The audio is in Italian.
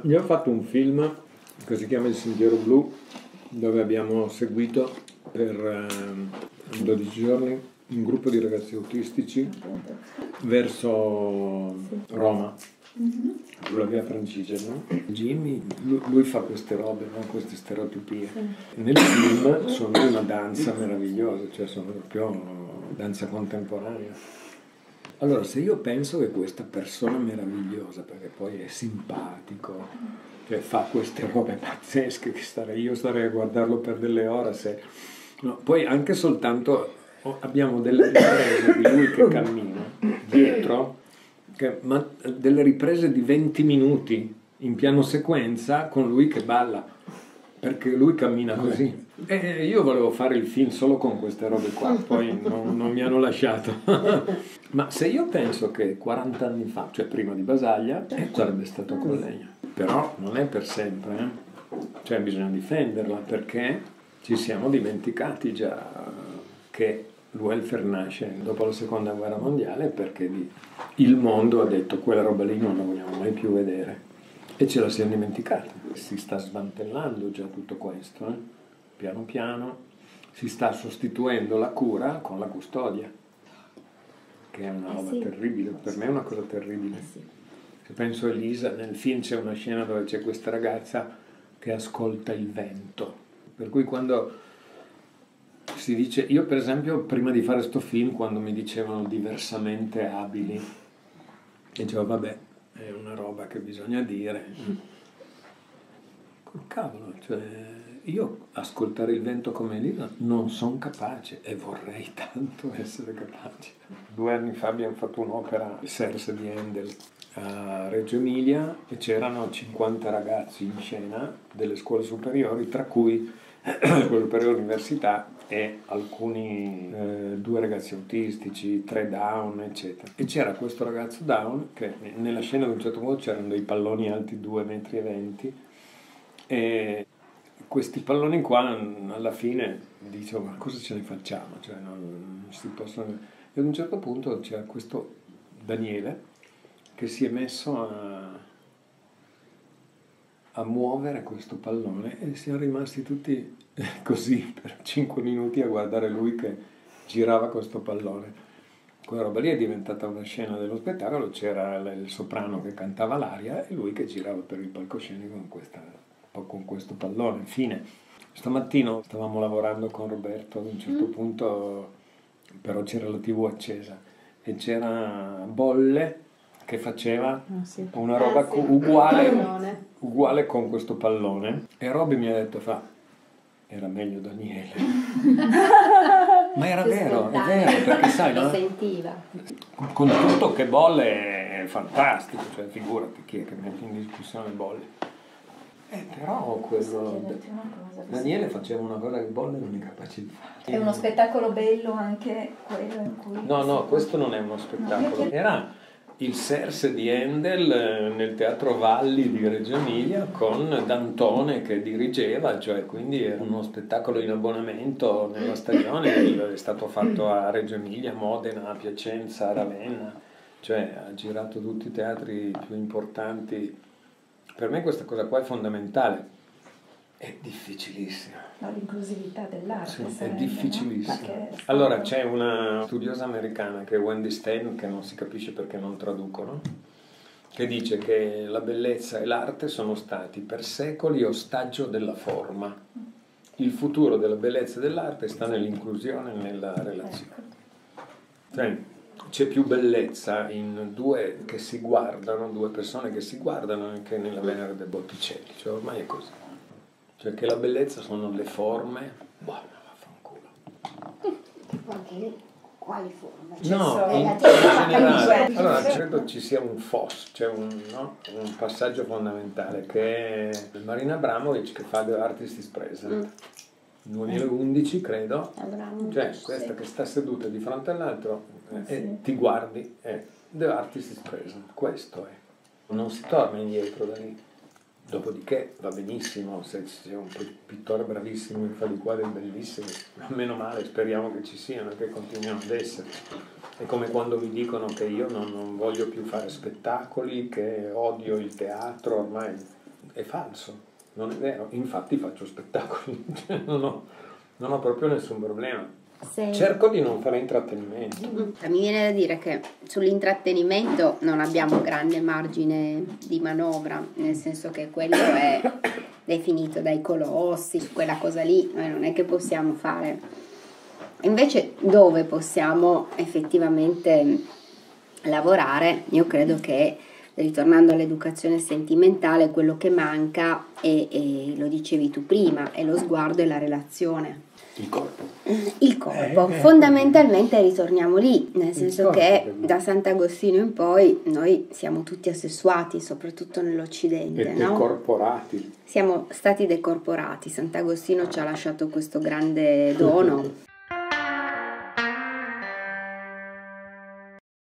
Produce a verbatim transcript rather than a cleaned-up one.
io ho fatto un film che si chiama Il Sentiero Blu, dove abbiamo seguito per eh, dodici giorni un gruppo di ragazzi autistici verso Roma, sulla via Francigena, no? Jimmy, lui, lui fa queste robe, no? Queste stereotipie. Nel film sono una danza meravigliosa, cioè sono proprio danza contemporanea. Allora, se io penso che questa persona meravigliosa, perché poi è simpatico, cioè fa queste robe pazzesche, che starei, io starei a guardarlo per delle ore, se... no, poi anche soltanto abbiamo delle riprese di lui che cammina dietro, che, ma delle riprese di venti minuti in piano sequenza con lui che balla, perché lui cammina così. E io volevo fare il film solo con queste robe qua, poi non, non mi hanno lasciato. Ma se io penso che quaranta anni fa, cioè prima di Basaglia, eh, sarebbe stato con lei. Però non è per sempre, eh? Cioè bisogna difenderla, perché ci siamo dimenticati già che il welfare nasce dopo la seconda guerra mondiale, perché il mondo ha detto quella roba lì non la vogliamo mai più vedere. E ce la siamo dimenticata. Si sta smantellando già tutto questo, eh? Piano piano si sta sostituendo la cura con la custodia, che è una roba eh sì. terribile, per me è una cosa terribile. Eh sì. Se penso a Elisa, nel film c'è una scena dove c'è questa ragazza che ascolta il vento, per cui quando si dice, io per esempio prima di fare sto film, quando mi dicevano diversamente abili, dicevo vabbè, è una roba che bisogna dire. Col cavolo, cioè io ascoltare il vento come Elisa non sono capace e vorrei tanto essere capace. Due anni fa abbiamo fatto un'opera, il Serse di Handel, a Reggio Emilia, e c'erano cinquanta ragazzi in scena delle scuole superiori, tra cui le scuole superiori università e alcuni eh, due ragazzi autistici, tre down, eccetera. E c'era questo ragazzo down che nella scena ad un certo punto c'erano dei palloni alti due metri e venti, e questi palloni qua alla fine dicevo ma cosa ce ne facciamo, cioè non, non si possono. E ad un certo punto c'era questo Daniele che si è messo a, a muovere questo pallone e siamo rimasti tutti così per cinque minuti a guardare lui che girava questo pallone. Quella roba lì è diventata una scena dello spettacolo, c'era il soprano che cantava l'aria e lui che girava per il palcoscenico con questa con questo pallone. Infine, stamattina stavamo lavorando con Roberto, ad un certo mm. punto però c'era la tivù accesa e c'era Bolle che faceva ah, sì. una roba ah, sì. uguale, uguale con questo pallone, e Robby mi ha detto fa era meglio Daniele. Ma era vero, è vero, perché sai, no? sentiva. Con tutto che Bolle è fantastico, cioè figurati chi è che mette in discussione Bolle. Eh, però quello Daniele faceva una cosa che Bolle non è capace di fare. È uno spettacolo bello anche quello in cui... No, no, questo non è uno spettacolo. Era il Serse di Handel nel Teatro Valli di Reggio Emilia con Dantone che dirigeva, cioè quindi era uno spettacolo in abbonamento nella stagione, è stato fatto a Reggio Emilia, Modena, a Piacenza, a Ravenna, cioè ha girato tutti i teatri più importanti. Per me questa cosa qua è fondamentale, è difficilissima. No, l'inclusività dell'arte. Sì, è difficilissima. Allora c'è una studiosa americana che è Wendy Stein, che non si capisce perché non traducono, che dice che la bellezza e l'arte sono stati per secoli ostaggio della forma. Il futuro della bellezza e dell'arte sta nell'inclusione e nella relazione. Cioè, c'è più bellezza in due che si guardano, due persone che si guardano, che nella Venere del Botticelli, cioè ormai è così. Cioè che la bellezza sono le forme, boh, vaffanculo. Anche quali forme? No, in, in generale. Allora credo ci sia un F O S, cioè un, no? un passaggio fondamentale, che è Marina Abramovic che fa The Artist is Present. Mm. duemilaundici credo, cioè questa che sta seduta di fronte all'altro e sì. ti guardi, è The Artist is Present, questo è, non si torna indietro da lì. Dopodiché va benissimo se c'è un pittore bravissimo che fa dei quadri bellissimi, meno male, speriamo che ci siano, che continuino ad essere. È come quando mi dicono che io non, non voglio più fare spettacoli, che odio il teatro, ormai è falso, non è vero, infatti faccio spettacoli, cioè, non, ho, non ho proprio nessun problema. Se... Cerco di non fare intrattenimento. Mi viene da dire che sull'intrattenimento non abbiamo grande margine di manovra, nel senso che quello è definito dai colossi, quella cosa lì noi non è che possiamo fare. Invece dove possiamo effettivamente lavorare, io credo che, ritornando all'educazione sentimentale, quello che manca è, e lo dicevi tu prima, è lo sguardo e la relazione. Il corpo. Il corpo, Eh, eh, fondamentalmente ritorniamo lì, nel senso corpo, che capito. da Sant'Agostino in poi noi siamo tutti assessuati, soprattutto nell'Occidente, E no? decorporati. Siamo stati decorporati, Sant'Agostino ci ha lasciato questo grande dono.